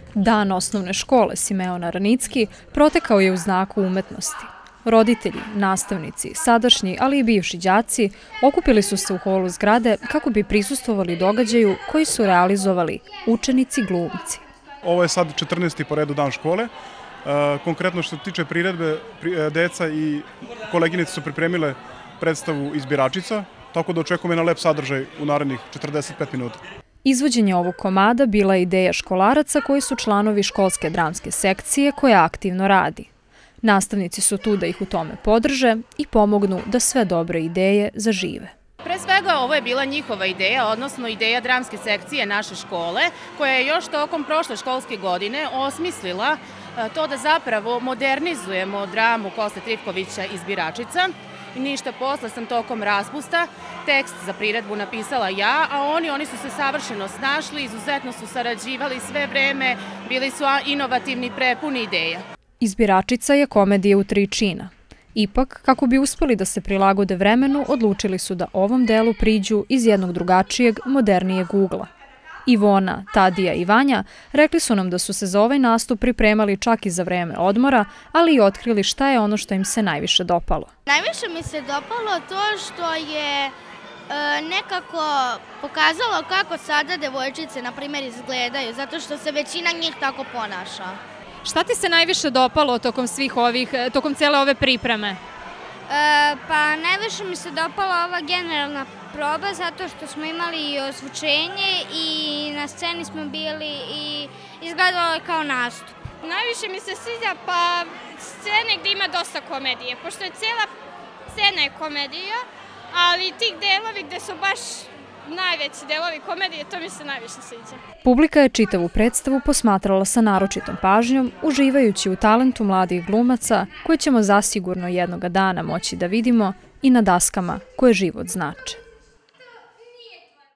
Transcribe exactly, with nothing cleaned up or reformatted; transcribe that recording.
Dan osnovne škole Simeona Ranicki protekao je u znaku umetnosti. Roditelji, nastavnici, sadašnji, ali i bivši đaci okupili su se u holu zgrade kako bi prisustvovali događaju koji su realizovali učenici glumci. Ovo je sad četrnaesti po redu dan škole. Konkretno što se tiče priredbe, deca i koleginice su pripremile predstavu Izbiračica, tako da očekujemo jedan lep sadržaj u narednih četrdeset pet minuta. Izvođenje ovog komada bila je ideja školaraca koji su članovi školske dramske sekcije koja aktivno radi. Nastavnici su tu da ih u tome podrže i pomognu da sve dobre ideje zažive. Pre svega ovo je bila njihova ideja, odnosno ideja dramske sekcije naše škole, koja je još tokom prošle školske godine osmislila to da zapravo modernizujemo dramu Koste Trifkovića Izbiračica. Ništa posle sam tokom raspusta tekst za priredbu napisala ja, a oni, oni su se savršeno snašli, izuzetno su sarađivali sve vreme, bili su inovativni, prepuni ideja. Izbiračica je komedija u tri čina. Ipak, kako bi uspeli da se prilagode vremenu, odlučili su da ovom delu priđu iz jednog drugačijeg, modernijeg ugla. Ivona, Tadija i Vanja rekli su nam da su se za ovaj nastup pripremali čak i za vreme odmora, ali i otkrili šta je ono što im se najviše dopalo. Najviše mi se dopalo to što je e, nekako pokazalo kako sada devojčice, na primjer, izgledaju, zato što se većina njih tako ponaša. Šta ti se najviše dopalo tokom svih ovih, tokom cijele ove pripreme? E, pa najviše mi se dopala ova generalna proba zato što smo imali i osvučenje i na sceni smo bili i izgledalo je kao nastup. Najviše mi se sviđa pa scene gdje ima dosta komedije, pošto je cijela scena je komedija, ali tih delovi gdje su baš najveći delovi komedije, to mi se najviše sviđa. Publika je čitavu predstavu posmatrala sa naročitom pažnjom, uživajući u talentu mladih glumaca koje ćemo zasigurno jednoga dana moći da vidimo i na daskama koje život znače.